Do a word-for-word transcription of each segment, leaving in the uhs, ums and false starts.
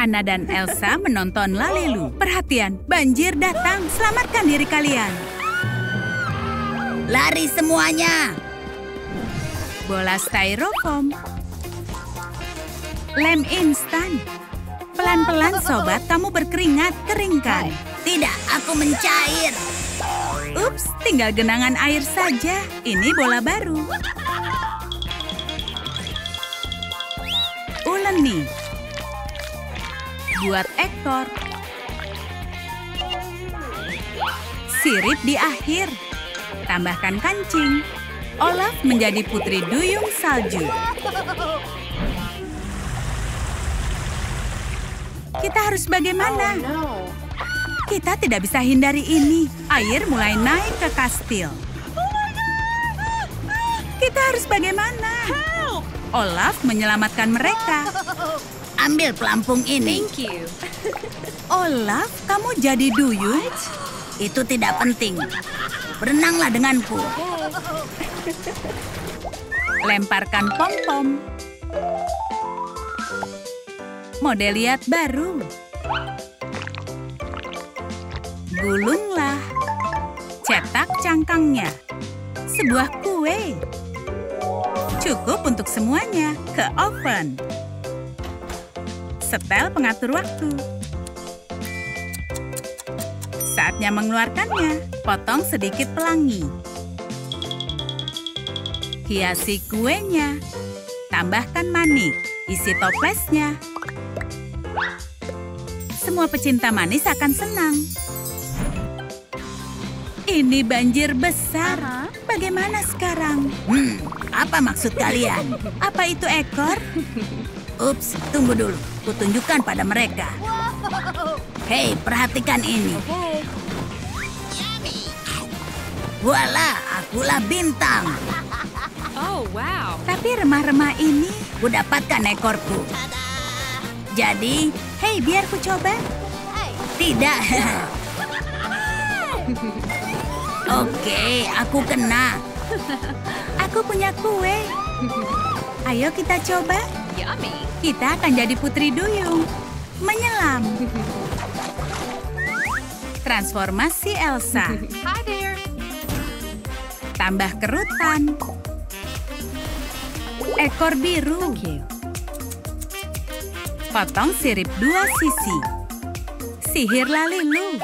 Anna dan Elsa menonton Lalilu. Perhatian, banjir datang. Selamatkan diri kalian. Lari semuanya. Bola styrofoam. Lem instan. Pelan-pelan sobat, kamu berkeringat, keringkan. Tidak, aku mencair. Ups, tinggal genangan air saja. Ini bola baru. Uleni. Buat ekor. Sirip di akhir. Tambahkan kancing. Olaf menjadi putri duyung salju. Kita harus bagaimana? Kita tidak bisa hindari ini. Air mulai naik ke kastil. Kita harus bagaimana? Olaf menyelamatkan mereka. Ambil pelampung ini. Olaf, kamu jadi duyung? Itu tidak penting. Berenanglah denganku. Lemparkan pom-pom. Model lihat baru. Gulunglah. Cetak cangkangnya. Sebuah kue. Cukup untuk semuanya. Ke oven. Setel pengatur waktu. Saatnya mengeluarkannya. Potong sedikit pelangi. Hiasi kuenya. Tambahkan manik. Isi toplesnya. Semua pecinta manis akan senang. Ini banjir besar. Bagaimana sekarang? Hmm, apa maksud kalian? Apa itu ekor? Ups, tunggu dulu. Kutunjukkan pada mereka. Hei, perhatikan ini. Voila, akulah bintang. Oh, wow. Tapi remah-remah ini... Kudapatkan ekorku. Jadi, hei, biar ku coba. Tidak. Oke, aku kena. Aku punya kue. Ayo kita coba. Kita akan jadi putri duyung. Menyelam. Transformasi Elsa. Tambah kerutan. Ekor biru. Potong sirip dua sisi. Sihir Lalilu.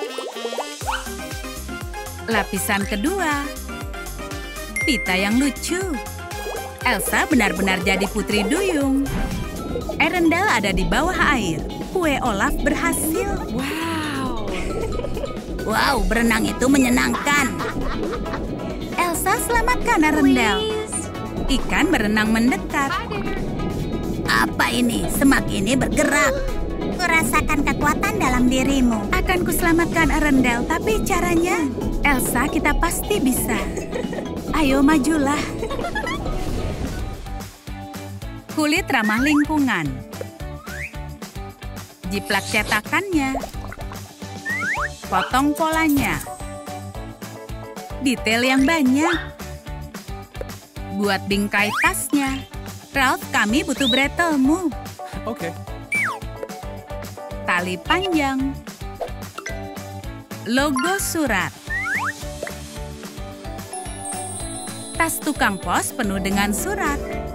Lapisan kedua. Pita yang lucu. Elsa benar-benar jadi putri duyung. Erendel ada di bawah air. Kue Olaf berhasil. Wow. Wow, berenang itu menyenangkan. Elsa, selamatkan Erendel. Ikan berenang mendekat. Apa ini? Semak ini bergerak. Kurasakan kekuatan dalam dirimu. Akan kuselamatkan Erendel, tapi caranya... Elsa, kita pasti bisa. Ayo, majulah. Kulit ramah lingkungan. Jiplak cetakannya. Potong polanya. Detail yang banyak. Buat bingkai tasnya. Ralph, kami butuh bretelmu. Oke. Okay. Tali panjang. Logo surat. Tas tukang pos penuh dengan surat.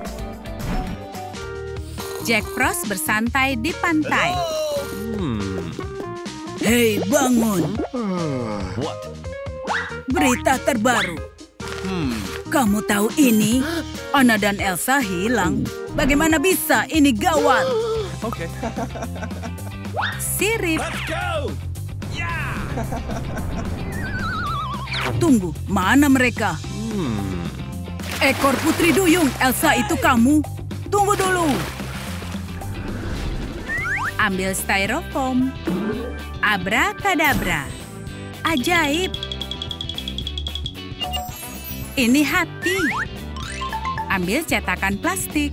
Jack Frost bersantai di pantai. Hmm. Hei, bangun. What? Berita terbaru. Hmm. Kamu tahu ini? Anna dan Elsa hilang. Bagaimana bisa? Ini gawat. Oke. Okay. Sirip. Let's go. Yeah. Tunggu, mana mereka? Hmm. Ekor putri duyung, Elsa itu kamu. Tunggu dulu. Ambil styrofoam. Abrakadabra. Ajaib. Ini hati. Ambil cetakan plastik.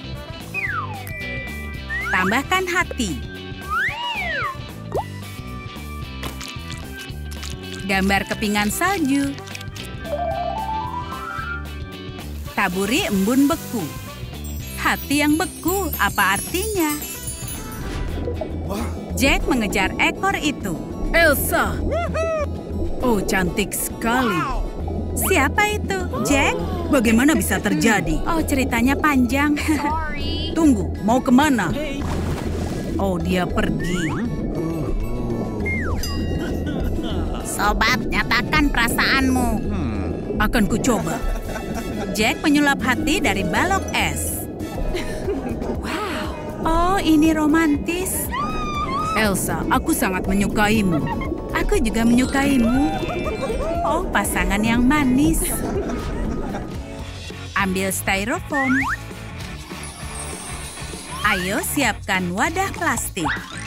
Tambahkan hati. Gambar kepingan salju. Taburi embun beku. Hati yang beku, apa artinya? Jack mengejar ekor itu. Elsa. Oh, cantik sekali. Siapa itu, Jack? Bagaimana bisa terjadi? Oh, ceritanya panjang. Tunggu, mau kemana? Oh, dia pergi. Sobat, nyatakan perasaanmu. Akan kucoba. Jack menyulap hati dari balok es. Wow. Oh, ini romantis. Elsa, aku sangat menyukaimu. Aku juga menyukaimu. Oh, pasangan yang manis. Ambil styrofoam. Ayo siapkan wadah plastik.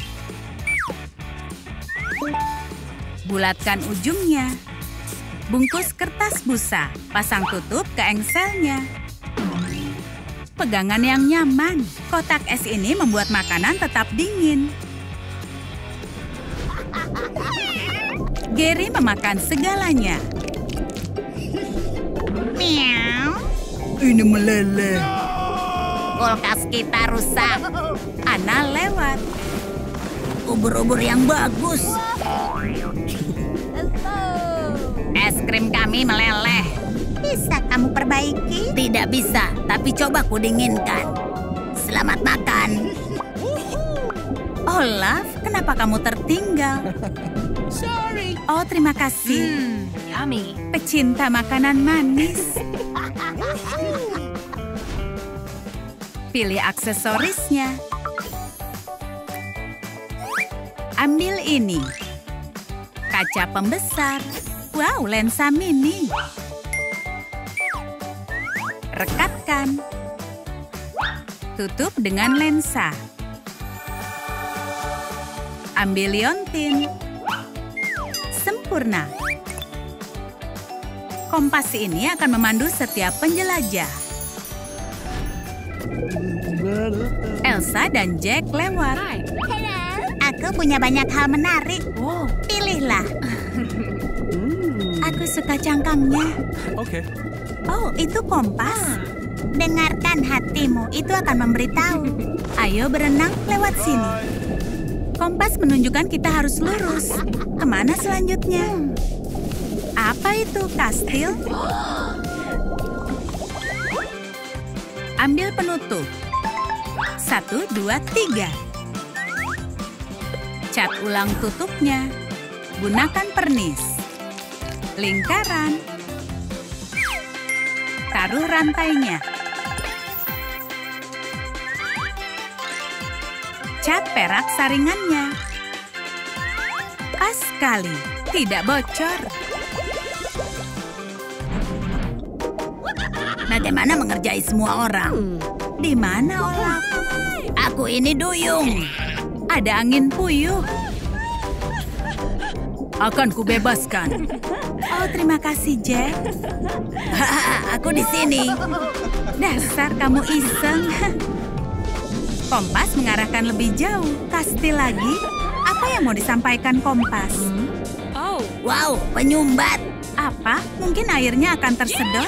Bulatkan ujungnya. Bungkus kertas busa. Pasang tutup ke engselnya. Pegangan yang nyaman. Kotak es ini membuat makanan tetap dingin. Gary memakan segalanya. Meow. Ini meleleh. Kulkas kita rusak. Ana lewat. Ubur-ubur yang bagus. Es krim kami meleleh. Bisa kamu perbaiki? Tidak bisa, tapi coba kudinginkan. Selamat makan. Olaf, kenapa kamu tertinggal? Sorry. Oh, terima kasih. Hmm, yummy. Pecinta makanan manis. Pilih aksesorisnya. Ambil ini. Kaca pembesar. Wow, lensa mini. Rekatkan. Tutup dengan lensa. Ambil liontin. Sempurna. Kompas ini akan memandu setiap penjelajah. Elsa dan Jack lewat. Aku punya banyak hal menarik. Wow. Pilihlah. Aku suka cangkangnya. Okay. Oh, itu kompas. Dengarkan hatimu, itu akan memberitahu. Ayo berenang lewat sini. Kompas menunjukkan kita harus lurus. Kemana selanjutnya? Apa itu, kastil? Ambil penutup. Satu, dua, tiga. Cat ulang tutupnya. Gunakan pernis. Lingkaran. Taruh rantainya. Cat perak saringannya. Pas sekali, tidak bocor. Bagaimana mengerjai semua orang? Di mana, Olaf? Aku ini duyung. Ada angin puyuh. Akan kubebaskan. Oh, terima kasih, Jack. Hahaha, aku di sini. Dasar kamu iseng. Kompas mengarahkan lebih jauh. Kastil lagi. Apa yang mau disampaikan kompas? Oh. Wow, penyumbat. Apa? Mungkin airnya akan tersedot?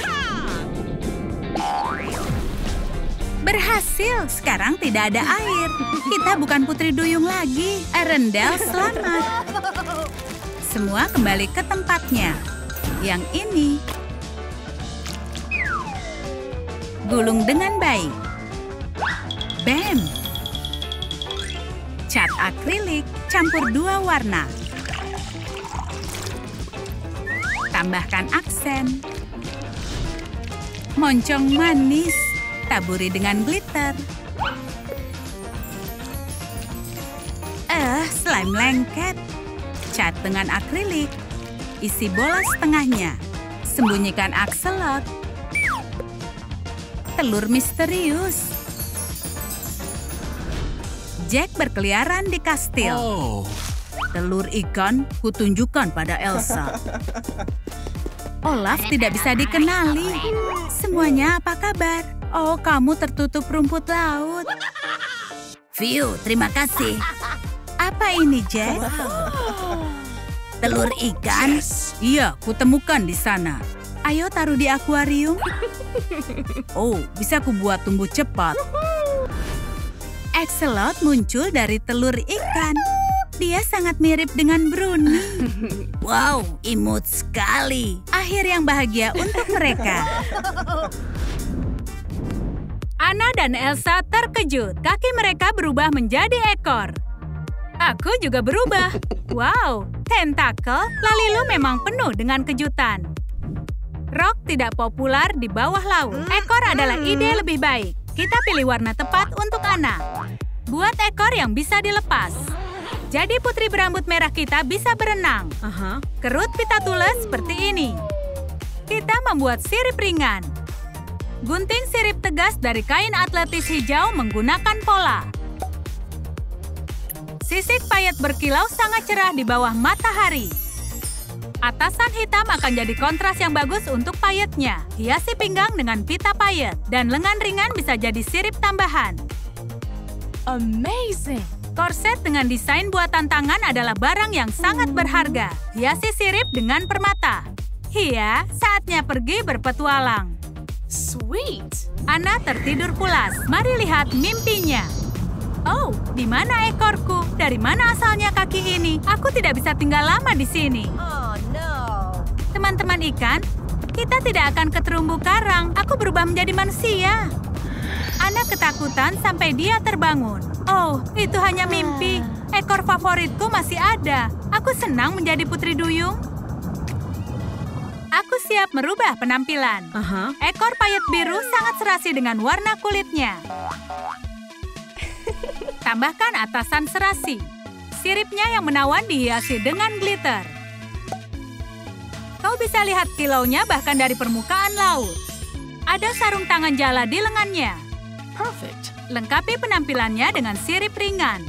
Berhasil. Sekarang tidak ada air. Kita bukan putri duyung lagi. Arendelle selamat. Semua kembali ke tempatnya. Yang ini. Gulung dengan baik. Bam! Cat akrilik campur dua warna. Tambahkan aksen. Moncong manis. Taburi dengan glitter. Eh, slime lengket. Cat dengan akrilik. Isi bola setengahnya. Sembunyikan akselot. Telur misterius. Jack berkeliaran di kastil. Oh. Telur ikan kutunjukkan pada Elsa. Olaf tidak bisa dikenali. Semuanya apa kabar? Oh, kamu tertutup rumput laut. View, terima kasih. Apa ini, Jack? Telur ikan? Iya, kutemukan di sana. Ayo taruh di akuarium. Oh, bisa kubuat tumbuh cepat. Axelot muncul dari telur ikan. Dia sangat mirip dengan Bruni. Wow, imut sekali. Akhir yang bahagia untuk mereka. Anna dan Elsa terkejut. Kaki mereka berubah menjadi ekor. Aku juga berubah. Wow, tentakel Lalilu memang penuh dengan kejutan. Rok tidak populer di bawah laut. Ekor adalah ide lebih baik. Kita pilih warna tepat untuk Anna. Buat ekor yang bisa dilepas. Jadi putri berambut merah kita bisa berenang. Uh-huh. Kerut pita tules seperti ini. Kita membuat sirip ringan. Gunting sirip tegas dari kain atletis hijau menggunakan pola. Sisik payet berkilau sangat cerah di bawah matahari. Atasan hitam akan jadi kontras yang bagus untuk payetnya. Hiasi pinggang dengan pita payet. Dan lengan ringan bisa jadi sirip tambahan. Amazing! Korset dengan desain buatan tangan adalah barang yang sangat berharga. Hiasi sirip dengan permata. Iya, saatnya pergi berpetualang. Sweet! Anna tertidur pulas. Mari lihat mimpinya. Oh, di mana ekorku? Dari mana asalnya kaki ini? Aku tidak bisa tinggal lama di sini. Oh no. Teman-teman ikan, kita tidak akan ke terumbu karang. Aku berubah menjadi manusia. Anna ketakutan sampai dia terbangun. Oh, itu hanya mimpi. Ekor favoritku masih ada. Aku senang menjadi putri duyung. Aku siap merubah penampilan. Uh-huh. Ekor payet biru sangat serasi dengan warna kulitnya. Tambahkan atasan serasi. Siripnya yang menawan dihiasi dengan glitter. Kau bisa lihat kilaunya bahkan dari permukaan laut. Ada sarung tangan jala di lengannya. Perfect. Lengkapi penampilannya dengan sirip ringan.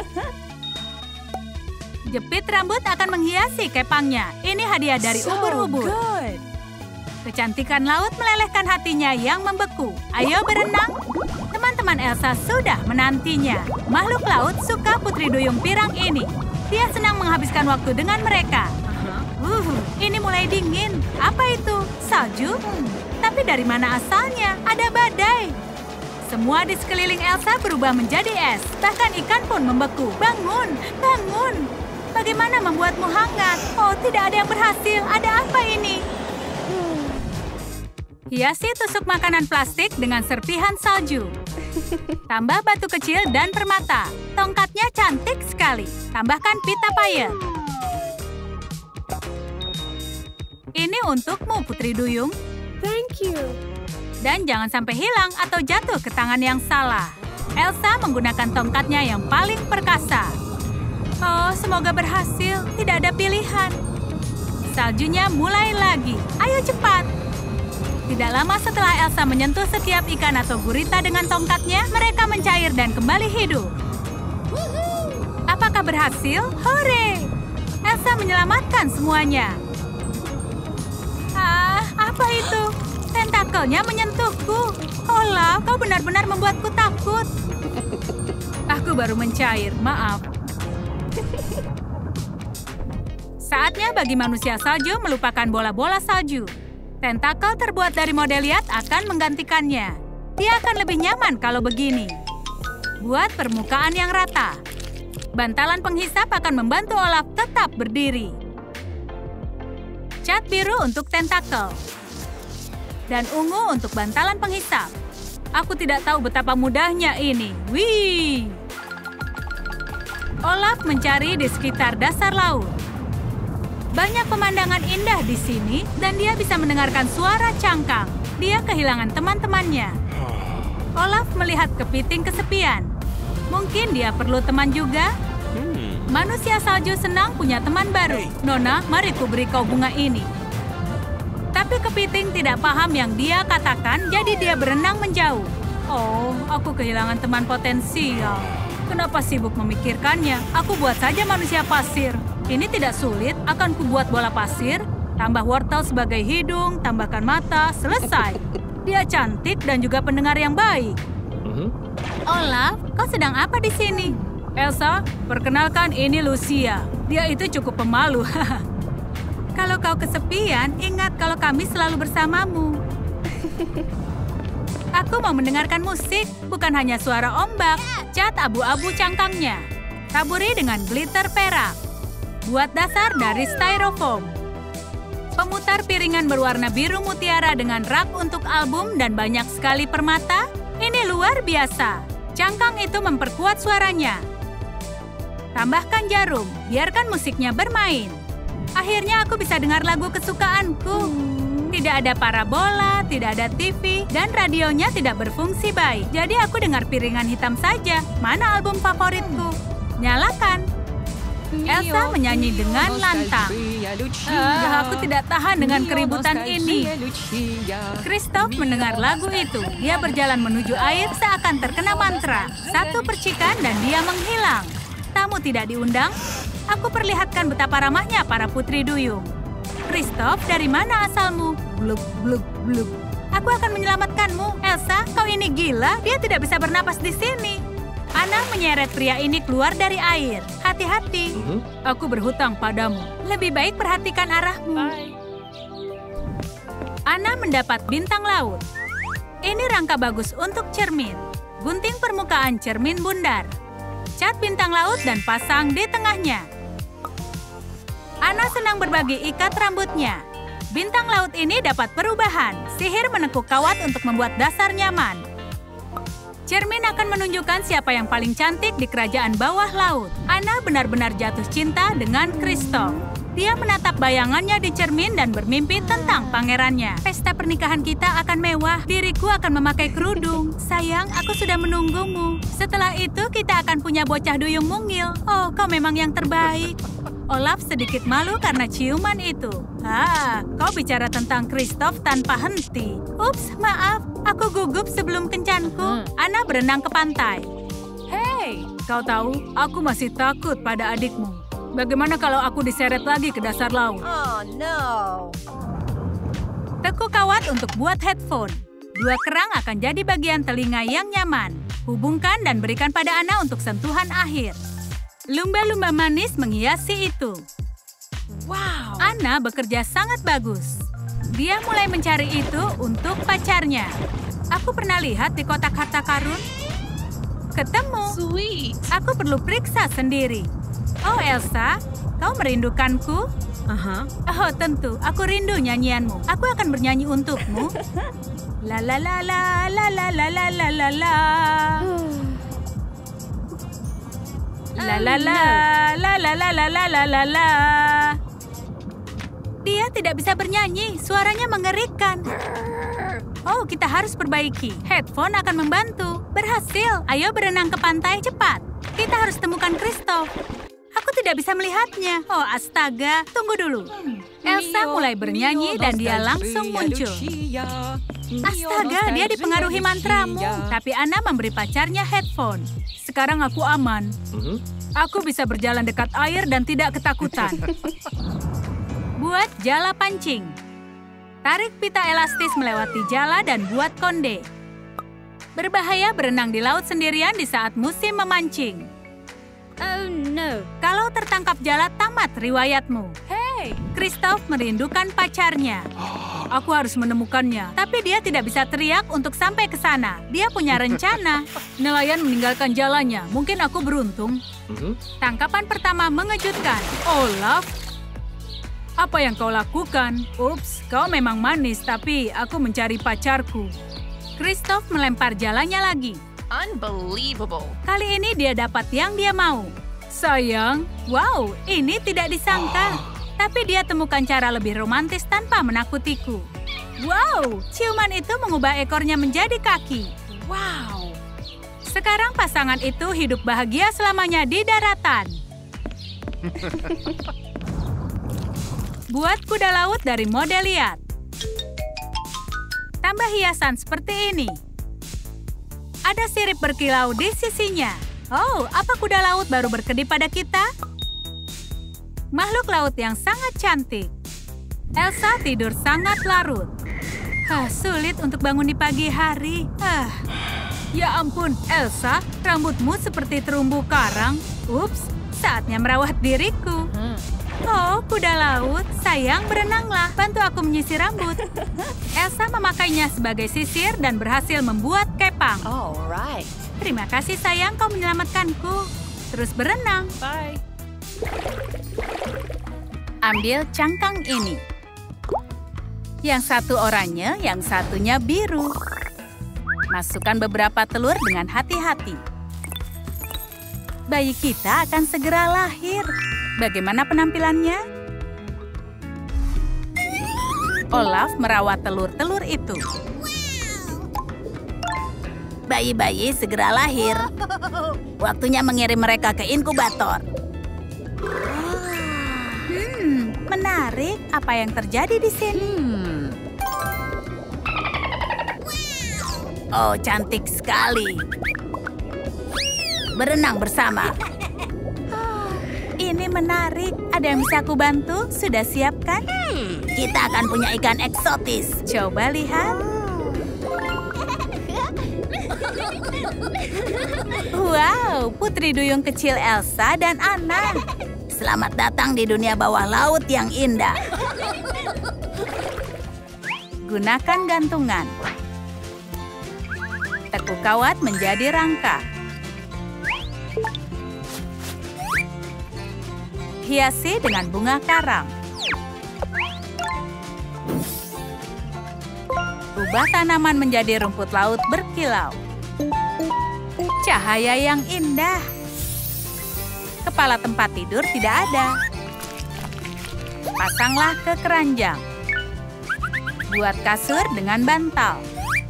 Jepit rambut akan menghiasi kepangnya. Ini hadiah dari ubur-ubur. Good. Kecantikan laut melelehkan hatinya yang membeku. Ayo berenang. Teman-teman Elsa sudah menantinya. Makhluk laut suka putri duyung pirang ini. Dia senang menghabiskan waktu dengan mereka. Uh, ini mulai dingin. Apa itu? Salju? Tapi dari mana asalnya? Ada badai. Semua di sekeliling Elsa berubah menjadi es. Bahkan ikan pun membeku. Bangun, bangun. Bagaimana membuatmu hangat? Oh, tidak ada yang berhasil. Ada apa ini? Hiasi tusuk makanan plastik dengan serpihan salju. Tambah batu kecil dan permata. Tongkatnya cantik sekali. Tambahkan pita payet. Ini untukmu, putri duyung. Thank you. Dan jangan sampai hilang atau jatuh ke tangan yang salah. Elsa menggunakan tongkatnya yang paling perkasa. Oh, semoga berhasil. Tidak ada pilihan. Saljunya mulai lagi. Ayo cepat. Tidak lama setelah Elsa menyentuh setiap ikan atau gurita dengan tongkatnya, mereka mencair dan kembali hidup. Apakah berhasil? Hore! Elsa menyelamatkan semuanya. Ah, apa itu? Tentakelnya menyentuhku. Olaf, kau benar-benar membuatku takut. Aku baru mencair, maaf. Saatnya bagi manusia salju melupakan bola-bola salju. Tentakel terbuat dari modeliat akan menggantikannya. Dia akan lebih nyaman kalau begini. Buat permukaan yang rata. Bantalan penghisap akan membantu Olaf tetap berdiri. Cat biru untuk tentakel. Dan ungu untuk bantalan penghisap. Aku tidak tahu betapa mudahnya ini. Wih! Olaf mencari di sekitar dasar laut. Banyak pemandangan indah di sini dan dia bisa mendengarkan suara cangkang. Dia kehilangan teman-temannya. Olaf melihat kepiting kesepian. Mungkin dia perlu teman juga? Manusia salju senang punya teman baru. Nona, mari ku beri kau bunga ini. Tapi kepiting tidak paham yang dia katakan, jadi dia berenang menjauh. Oh, aku kehilangan teman potensial. Kenapa sibuk memikirkannya? Aku buat saja manusia pasir. Ini tidak sulit, akan kubuat bola pasir, tambah wortel sebagai hidung, tambahkan mata, selesai. Dia cantik dan juga pendengar yang baik. Olaf, kau sedang apa di sini? Elsa, perkenalkan ini Lucia. Dia itu cukup pemalu. Kalau kau kesepian, ingat kalau kami selalu bersamamu. Aku mau mendengarkan musik, bukan hanya suara ombak. Cat abu-abu cangkangnya. Taburi dengan glitter perak. Buat dasar dari styrofoam. Pemutar piringan berwarna biru mutiara dengan rak untuk album dan banyak sekali permata. Ini luar biasa. Cangkang itu memperkuat suaranya. Tambahkan jarum, biarkan musiknya bermain. Akhirnya aku bisa dengar lagu kesukaanku. Tidak ada parabola, tidak ada T V, dan radionya tidak berfungsi baik. Jadi aku dengar piringan hitam saja. Mana album favoritku? Nyalakan. Elsa menyanyi dengan lantang. Ah, aku tidak tahan dengan keributan ini. Christoph mendengar lagu itu. Dia berjalan menuju air seakan terkena mantra. Satu percikan dan dia menghilang. Tamu tidak diundang. Aku perlihatkan betapa ramahnya para putri duyung. Christoph, dari mana asalmu? Blub, blub, blub. Aku akan menyelamatkanmu. Elsa, kau ini gila. Dia tidak bisa bernapas di sini. Anna menyeret pria ini keluar dari air. Hati-hati. Mhm. Aku berhutang padamu. Lebih baik perhatikan arahmu. Anna mendapat bintang laut. Ini rangka bagus untuk cermin. Gunting permukaan cermin bundar. Cat bintang laut dan pasang di tengahnya. Anna senang berbagi ikat rambutnya. Bintang laut ini dapat perubahan. Sihir menekuk kawat untuk membuat dasar nyaman. Cermin akan menunjukkan siapa yang paling cantik di kerajaan bawah laut. Anna benar-benar jatuh cinta dengan Christoph. Dia menatap bayangannya di cermin dan bermimpi tentang pangerannya. Pesta pernikahan kita akan mewah. Diriku akan memakai kerudung. Sayang, aku sudah menunggumu. Setelah itu kita akan punya bocah duyung mungil. Oh, kau memang yang terbaik. Olaf sedikit malu karena ciuman itu. Ah, kau bicara tentang Christoph tanpa henti. Ups, maaf. Aku gugup sebelum kencanku. Anna berenang ke pantai. Hei, kau tahu, aku masih takut pada adikmu. Bagaimana kalau aku diseret lagi ke dasar laut? Oh no. Tekuk kawat untuk buat headphone. Dua kerang akan jadi bagian telinga yang nyaman. Hubungkan dan berikan pada Anna untuk sentuhan akhir. Lumba-lumba manis menghiasi itu. Wow. Anna bekerja sangat bagus. Dia mulai mencari itu untuk pacarnya. Aku pernah lihat di kotak harta karun. Ketemu. Sweet. Aku perlu periksa sendiri. Oh, Elsa, kau merindukanku? Uh-huh. Oh, tentu. Aku rindu nyanyianmu. Aku akan bernyanyi untukmu. La la la la la la la la la la la. La la la la la la la la la la la. Dia tidak bisa bernyanyi, suaranya mengerikan. Oh, kita harus perbaiki. Headphone akan membantu. Berhasil. Ayo berenang ke pantai cepat. Kita harus temukan Christoph. Aku tidak bisa melihatnya. Oh, astaga. Tunggu dulu. Elsa mulai bernyanyi dan dia langsung muncul. Astaga, dia dipengaruhi mantramu. Tapi Anna memberi pacarnya headphone. Sekarang aku aman. Aku bisa berjalan dekat air dan tidak ketakutan. Buat jala pancing. Tarik pita elastis melewati jala dan buat konde. Berbahaya berenang di laut sendirian di saat musim memancing. Oh no. Kalau tertangkap jala, tamat riwayatmu. Hei, Christoph merindukan pacarnya. Aku harus menemukannya. Tapi dia tidak bisa teriak untuk sampai ke sana. Dia punya rencana. Nelayan meninggalkan jalannya. Mungkin aku beruntung. Tangkapan pertama mengejutkan. Olaf, apa yang kau lakukan? Ups, kau memang manis, tapi aku mencari pacarku. Christoph melempar jalannya lagi. Unbelievable. Kali ini dia dapat yang dia mau. Sayang, wow, ini tidak disangka. Tapi dia temukan cara lebih romantis tanpa menakutiku. Wow, ciuman itu mengubah ekornya menjadi kaki. Wow. Sekarang pasangan itu hidup bahagia selamanya di daratan. Buat kuda laut dari model liat. Tambah hiasan seperti ini. Ada sirip berkilau di sisinya. Oh, apa kuda laut baru berkedip pada kita? Makhluk laut yang sangat cantik. Elsa tidur sangat larut. Ah, sulit untuk bangun di pagi hari. Ah. Ya ampun, Elsa, rambutmu seperti terumbu karang. Ups, saatnya merawat diriku. Oh, kuda laut. Sayang, berenanglah. Bantu aku menyisir rambut. Elsa memakainya sebagai sisir dan berhasil membuat kepang. Alright. Terima kasih sayang, kau menyelamatkanku. Terus berenang. Bye. Ambil cangkang ini. Yang satu oranye, yang satunya biru. Masukkan beberapa telur dengan hati-hati. Bayi kita akan segera lahir. Bagaimana penampilannya? Olaf merawat telur-telur itu. Bayi-bayi segera lahir. Waktunya mengirim mereka ke inkubator. Hmm, menarik. Apa yang terjadi di sini? Hmm. Oh, cantik sekali. Berenang bersama. Ini menarik. Ada yang bisa aku bantu? Sudah siap kan? Kita akan punya ikan eksotis. Coba lihat. Wow, putri duyung kecil Elsa dan Anna. Selamat datang di dunia bawah laut yang indah. Gunakan gantungan. Tekuk kawat menjadi rangka. Hiasi dengan bunga karang. Ubah tanaman menjadi rumput laut berkilau. Cahaya yang indah. Kepala tempat tidur tidak ada. Pasanglah ke keranjang. Buat kasur dengan bantal.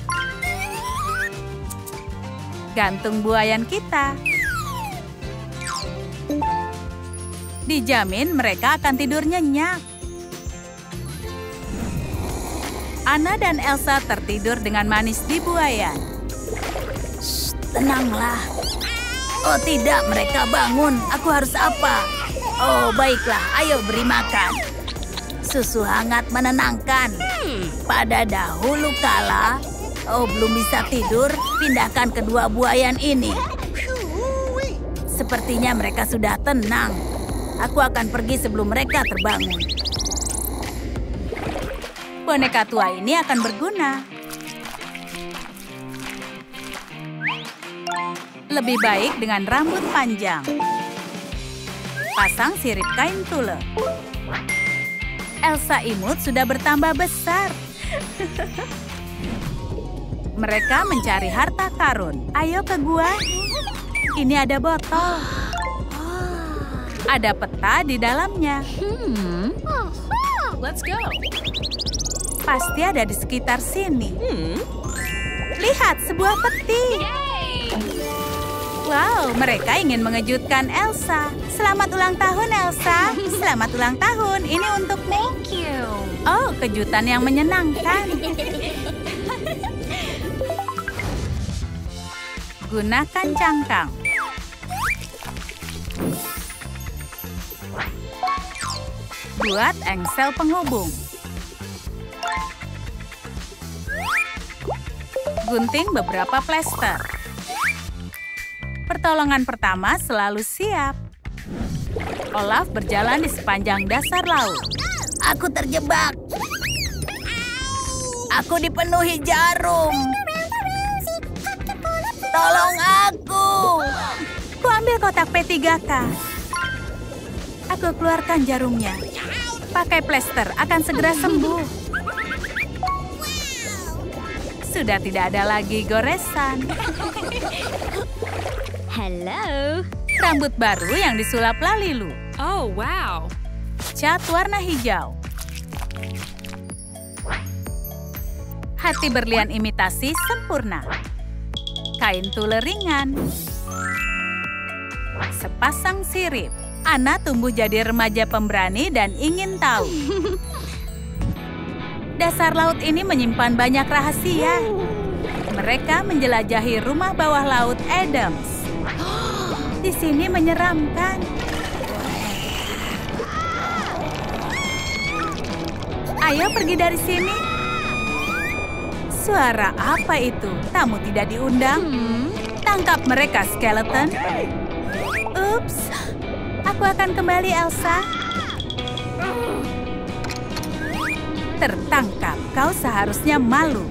Gantung buayan kita. Dijamin mereka akan tidur nyenyak. Anna dan Elsa tertidur dengan manis di buayan. Shh, tenanglah. Oh tidak, mereka bangun. Aku harus apa? Oh baiklah, ayo beri makan. Susu hangat menenangkan. Pada dahulu kala, oh belum bisa tidur, pindahkan kedua buayan ini. Sepertinya mereka sudah tenang. Aku akan pergi sebelum mereka terbangun. Boneka tua ini akan berguna. Lebih baik dengan rambut panjang. Pasang sirip kain tule. Elsa imut sudah bertambah besar. Mereka mencari harta karun. Ayo ke gua. Ini ada botol. Ada peta di dalamnya. Hmm. Let's go. Pasti ada di sekitar sini. Hmm. Lihat, sebuah peti. Yay! Wow, mereka ingin mengejutkan Elsa. Selamat ulang tahun, Elsa. Selamat ulang tahun. Ini untukmu. Thank you. Oh, kejutan yang menyenangkan. Gunakan cangkang. Buat engsel penghubung. Gunting beberapa plester. Pertolongan pertama selalu siap. Olaf berjalan di sepanjang dasar laut. Aku terjebak. Aku dipenuhi jarum. Tolong aku. Ku ambil kotak P tiga K. Aku keluarkan jarumnya. Pakai plester akan segera sembuh. Sudah tidak ada lagi goresan. Hello. Rambut baru yang disulap Lalilu. Oh, wow. Cat warna hijau. Hati berlian imitasi sempurna. Kain tule ringan. Sepasang sirip. Anna tumbuh jadi remaja pemberani dan ingin tahu. Dasar laut ini menyimpan banyak rahasia. Mereka menjelajahi rumah bawah laut Adams. Di sini menyeramkan. Ayo pergi dari sini. Suara apa itu? Tamu tidak diundang. Tangkap mereka, skeleton. Ups. Aku akan kembali, Elsa. Tertangkap, kau seharusnya malu.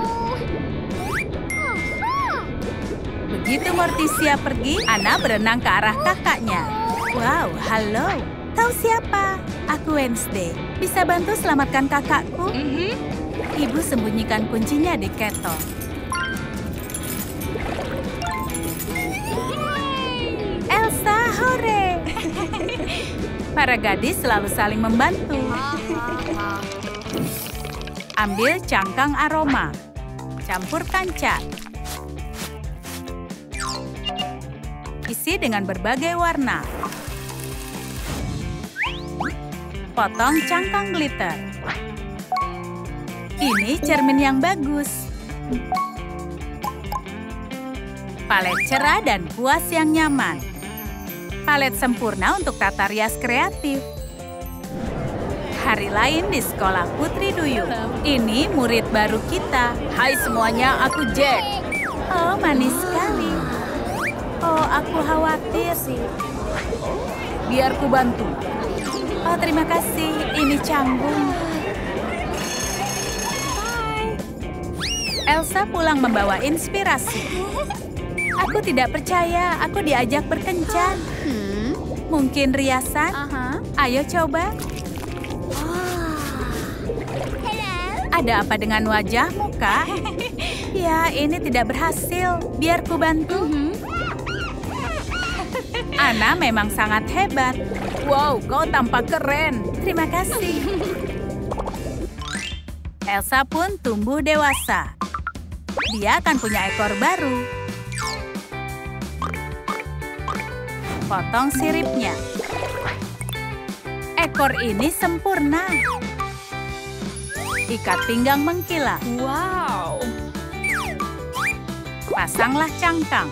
Begitu Morticia pergi, Anna berenang ke arah kakaknya. Wow, halo. Kau siapa? Aku Wednesday. Bisa bantu selamatkan kakakku? Mm-hmm. Ibu sembunyikan kuncinya di ketel. Elsa, hore! Para gadis selalu saling membantu. Ambil cangkang aroma. Campurkan cat. Isi dengan berbagai warna. Potong cangkang glitter. Ini cermin yang bagus. Palet cerah dan kuas yang nyaman. Palet sempurna untuk tata rias kreatif. Hari lain di sekolah Putri Duyung. Ini murid baru kita. Hai semuanya, aku Jack. Oh, manis sekali. Oh, aku khawatir sih. Biar ku bantu. Oh, terima kasih. Ini canggung. Elsa pulang membawa inspirasi. Aku tidak percaya. Aku diajak berkencan. Mungkin riasan? Ayo coba. Ada apa dengan wajahmu, Kak? Ya, ini tidak berhasil. Biar ku bantu. Anna memang sangat hebat. Wow, kau tampak keren. Terima kasih. Elsa pun tumbuh dewasa. Dia akan punya ekor baru. Potong siripnya. Ekor ini sempurna. Ikat pinggang mengkilat. Wow. Pasanglah cangkang.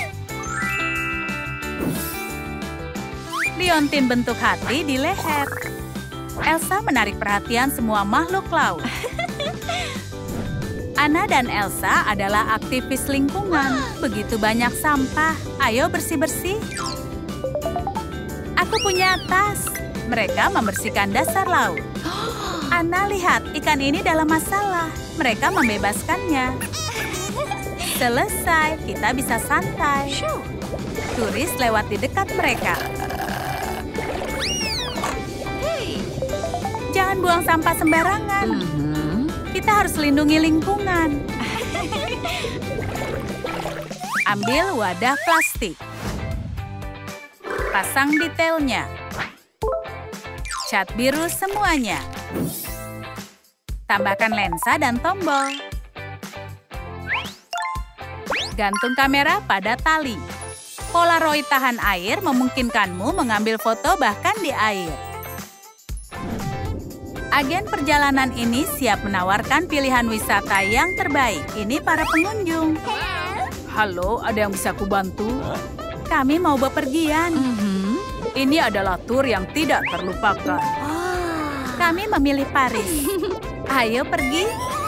Liontin bentuk hati di leher. Elsa menarik perhatian semua makhluk laut. Anna dan Elsa adalah aktivis lingkungan. Begitu banyak sampah. Ayo bersih-bersih. Aku punya tas. Mereka membersihkan dasar laut. Anna, lihat, ikan ini dalam masalah. Mereka membebaskannya. Selesai, kita bisa santai. Turis lewat di dekat mereka. Jangan buang sampah sembarangan. Kita harus lindungi lingkungan. Ambil wadah plastik. Pasang detailnya. Cat biru semuanya. Tambahkan lensa dan tombol. Gantung kamera pada tali. Polaroid tahan air memungkinkanmu mengambil foto bahkan di air. Agen perjalanan ini siap menawarkan pilihan wisata yang terbaik. Ini para pengunjung. Halo, ada yang bisa kubantu? Kami mau bepergian. Mm-hmm. Ini adalah tur yang tidak terlupakan. Kami memilih Paris. Ayo pergi.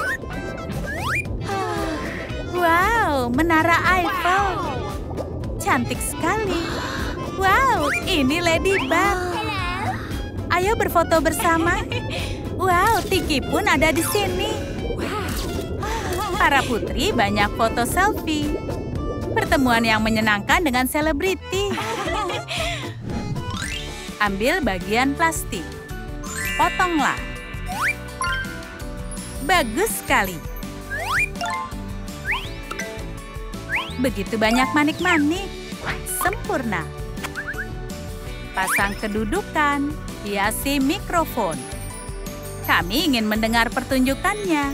Wow, Menara Eiffel. Cantik sekali. Wow, ini Ladybug. Ayo berfoto bersama. Wow, Tiki pun ada di sini. Para putri banyak foto selfie. Pertemuan yang menyenangkan dengan selebriti. Ambil bagian plastik. Potonglah. Bagus sekali. Begitu banyak manik-manik. Sempurna. Pasang kedudukan. Hiasi mikrofon. Kami ingin mendengar pertunjukannya.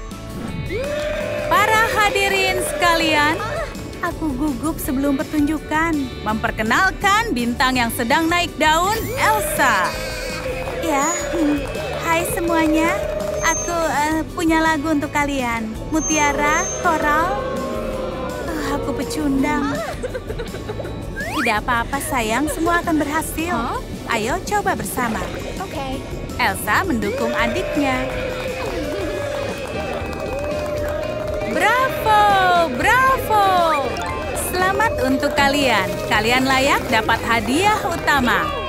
Para hadirin sekalian, aku gugup sebelum pertunjukan. Memperkenalkan bintang yang sedang naik daun, Elsa. Ya, hmm. Hai semuanya. Aku uh, punya lagu untuk kalian. Mutiara, koral. Uh, aku pecundang. Tidak apa-apa sayang, semua akan berhasil. Huh? Ayo coba bersama. Oke. Okay. Elsa mendukung adiknya. Bravo, bravo. Selamat untuk kalian. Kalian layak dapat hadiah utama.